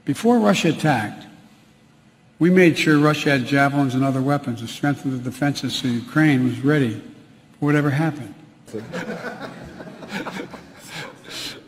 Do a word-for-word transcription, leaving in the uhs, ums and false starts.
Before Russia attacked, we made sure Russia had javelins and other weapons to strengthen the defenses so Ukraine was ready for whatever happened.